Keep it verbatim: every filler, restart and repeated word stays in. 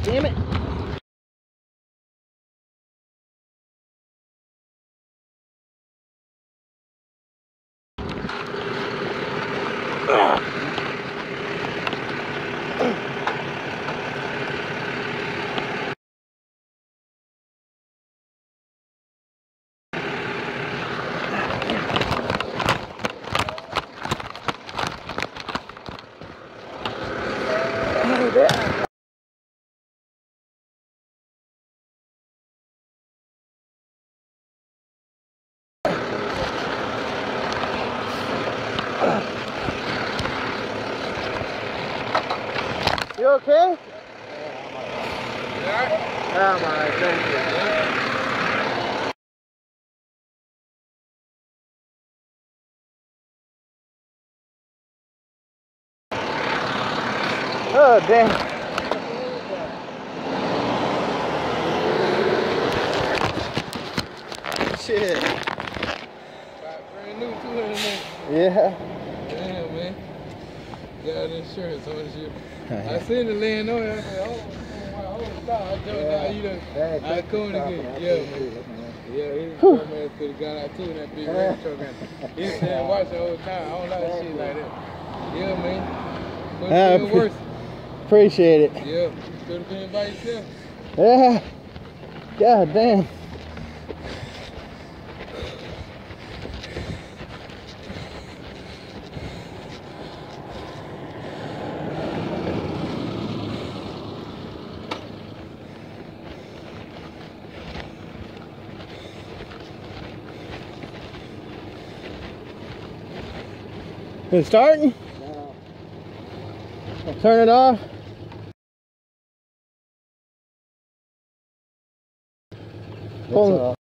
Damn it. You okay? Yeah. I'm alright, thank you. Oh, damn. Shit. Brand new two hundred man. Yeah. Damn, man. Got insurance on shit. I seen the laying on here. I said, oh, oh, stop. I jumped out. You done. I couldn't again. Yeah, man. Yeah, he man could have got out too in that big red truck. He said, watch the whole time. I don't like shit like that. Yeah, man. Could have been worse. Appreciate it. Yeah. Could have been by yourself. Yeah. God damn. Is it starting? No. Turn it off. Pull it.